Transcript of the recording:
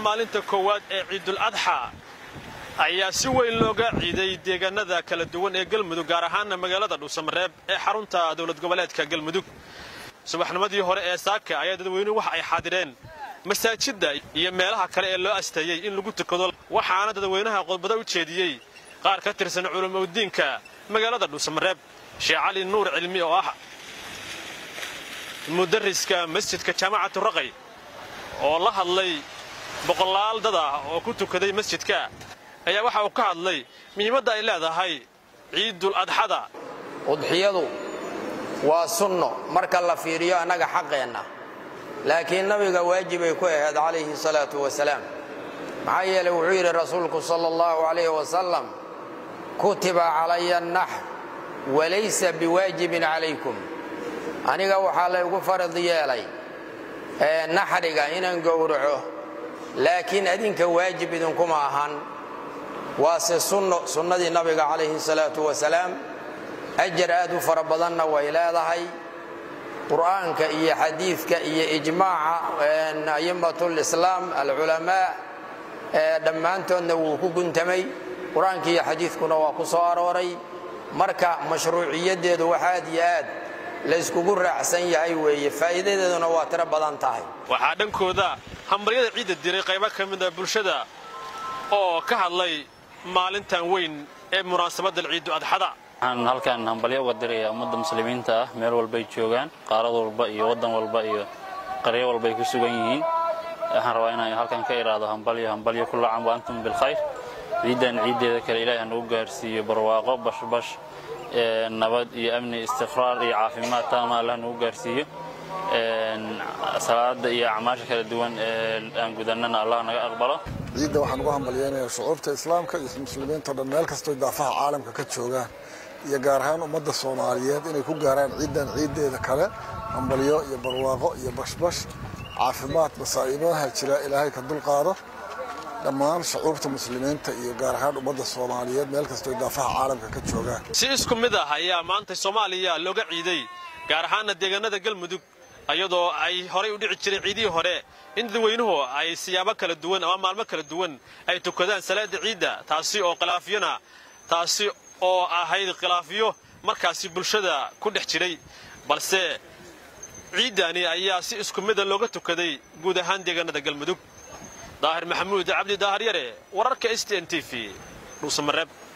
maalinta koowaad ee Ciidul Adha ayaa si weyn looga ciiday deegaanada kala duwan ee Galmudug gaar ahaan magaalada Dhuusamareeb ee xarunta dawlad goboleedka Galmudug. subaxnimadii hore ee saaka ayaa dadweynuhu wax ay xaadireen masaajidda iyo meelaha kale ee loo asteeyay in lagu tukado, waxaana dadweynaha qodbada u jeediyay qaar ka tirsan culimada magaalada Dhuusamareeb. Sheekh Cali Nuur Cilmi oo ah mudarriska masjidka Jaamacatu Raqay oo la hadlay boqolaal dad ah oo ku tukaday masjidka ayaa waxa uu ka hadlay muhiimadda ay leedahay Ciidul Adha. udhiyadu waa sunno marka la fiiriyo anaga xaqeena, laakiin nabiga waajib ay ku ahayd calayhi salaatu wasalaam. maxaa yeelay wuxuu yidhi rasuulku sallallahu alayhi wasallam, kutiba calaya an-nahr walaysa biwaajibin calaykum. aniga waxaa la igu farad yeelay naxriga inaan gowraco, laakiin adinka waajib idinkuma ahan. waase sunnadii nabiga calayhi salaatu wasalaam. ajar aad u fara badanna way leedahay. qur'aanka iyo xadiidka iyo ijmaaca a'immatul islaam alculamaa dhammaantoodna wuu ku guntamay. qur'aanka iyo xadiidkuna waa ku soo arooray. marka mashruuciyadeedu waxaad iyo aad la iskugu raacsan yahay weeye, faa'iidadeeduna waa tiro badan tahay. waxaa dhankooda hambalyada ciidda diray qaybo ka mid ah bulshada oo ka hadlay maalintan weyn ee munaasabadda Ciidul Adha. waxaan halkan hambalyo uga dirayaa ummadda muslimiinta ah meel walba ay joogaan, qaarad walba iyo waddan walba iyo qaryo walba ay ku sugan yihiin. waxaan rabaa inaan halkan ka iraado hambalyo kullu caam wa antum bil khayr. ciidan ciideeda kale Ilaahay nagu gaarsiiyo barwaaqo bashbash nabad iyo amni istiqraar iyo caafimaad taama Allah nagu gaarsiiyo. salaada iyo acmaasha kala duwan aan gudanana Allah naga aqbalo. ciidda waxaan ugu hambalyeynaa shucuubta islaamka iyo muslimiinta dhan meel kasta oo daafaha caalamka ka joogaan, iyo gaar ahaan ummadda Soomaaliyeed inay ku gaaraan ciidan ciideeda kale hambalyo iyo barwaaqo iyo bashbash caafimaad masaa'ibaha jira Ilaahay ka dulqaado dhammaan shucuubta muslimiinta iyo gaar ahaan ummadda Soomaaliyeed meel kasta oo daafaha caalamka ka joogaan. si isku mid ah ayaa maanta Soomaaliya looga ciiday gaar ahaan deegaanada Galmudug, ayadoo ay horay u dhici jiray ciidii hore in dadweynuhu ay siyaabo kala duwan ama maalmo kala duwan ay tukadaan salaada ciidda, taasi oo ahayd khilaafiyo markaasi bulshada ku dhex jiray. balse ciidani ayaa si isku mid ah looga tukaday guud ahaan deegaanada Galmudug. Daahir Maxamuud Cabdi Daahir Yare, wararka STN TV, Dhuusamareeb.